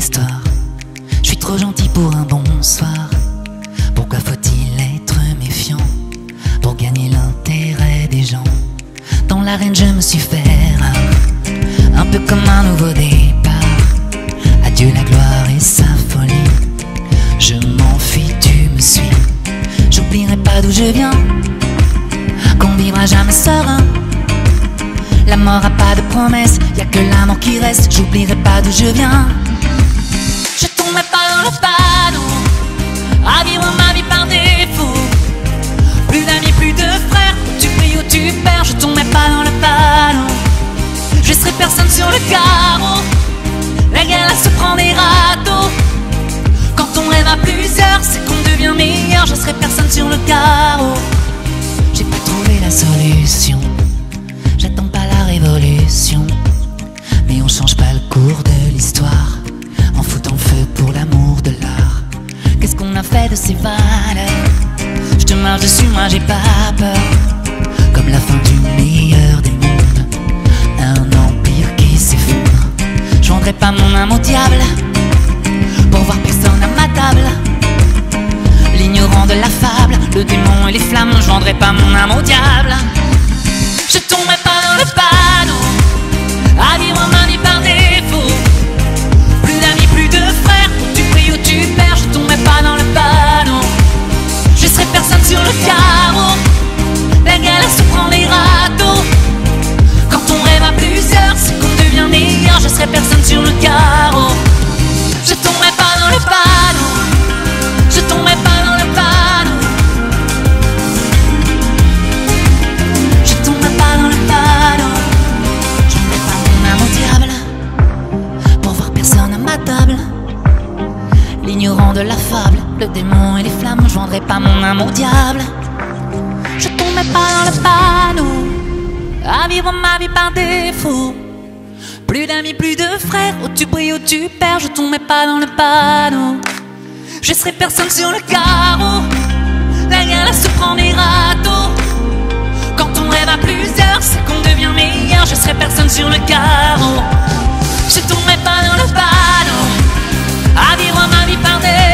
histoire. Je suis trop gentil pour un bonsoir. Pourquoi faut-il être méfiant pour gagner l'intérêt des gens? Dans l'arène je me suis fait rare, un peu comme un nouveau départ. Adieu la gloire et sa folie. Je m'enfuis, tu me suis. J'oublierai pas d'où je viens, qu'on vivra jamais serein. La mort a pas de promesse, y'a que l'amour qui reste. J'oublierai pas d'où je viens. Je tomberai pas dans le panneau à vivre ma vie par défaut. Plus d'amis, plus de frères, tu pries ou tu perds. Je tomberai pas dans le panneau, je serai personne sur le carreau. La galère se prend des râteaux. Quand on rêve à plusieurs, c'est qu'on devient meilleur. Je serai personne sur le carreau. J'ai pas trouvé la solution, j'attends pas la révolution, mais on change pas le cours de l'histoire en foutant le feu pour l'amour de l'art. Qu'est-ce qu'on a fait de ces valeurs? Je te marche dessus, moi j'ai pas peur. Comme la fin du meilleur des mondes, un empire qui s'effondre. Je vendrai pas mon âme au diable pour voir personne à ma table. L'ignorant de la fable, le démon et les flammes. Je vendrai pas mon âme au diable. Je tomberai pas dans le panneau à vivre ma vie par défaut. Plus d'amis, plus de frères, tu pries ou tu perds. Je tomberai pas dans le panneau, je serai personne sur le carreau. La galère se prend des râteaux. Quand on rêve à plusieurs, c'est qu'on devient meilleur. Je serai personne sur le carreau. Je tomberai pas dans le panneau, je tomberai pas dans le panneau. Je tomberai pas dans le panneau, je vendrai pas mon âme au diable pour voir personne à ma table. L'ignorant de la fable, le démon et les flammes. Je vendrai pas mon âme au diable. Je tomberai pas dans le panneau à vivre ma vie par défaut. Plus d'amis, plus de frères, où tu brilles, où tu perds. Je tomberai pas dans le panneau, je serai personne sur le carreau. La galère se prend des râteaux. Quand on rêve à plusieurs, c'est qu'on devient meilleur. Je serai personne sur le carreau. Je tomberai pas dans le panneau à vivre ma vie par défaut.